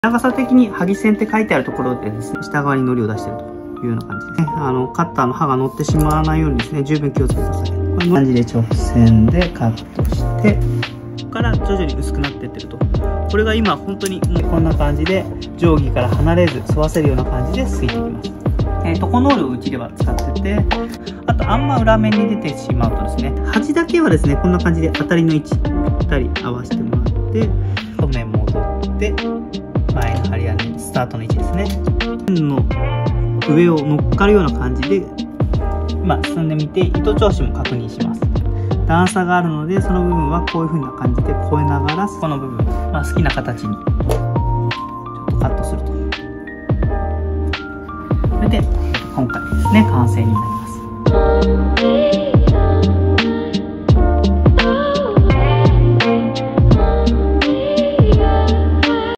長さ的に萩線って書いてあるところでですね、下側に糊を出しているというような感じですね。カッターの刃が乗ってしまわないようにですね、十分気をつけてください。こんな感じで直線でカットして、ここから徐々に薄くなっていってると。これが今本当にもうこんな感じで定規から離れず沿わせるような感じですいていきます。トコノールをうちでは使ってて、あとあんま裏面に出てしまうとですね、端だけはですね、こんな感じで当たりの位置ぴったり合わせてもらって、正面戻って、前の針金スタートの位置ですね。線の上を乗っかるような感じで、今進んでみて、糸調子も確認します。段差があるので、その部分はこういう風な感じで越えながら、この部分、好きな形にちょっとカットすると。それで、今回ですね、完成になります。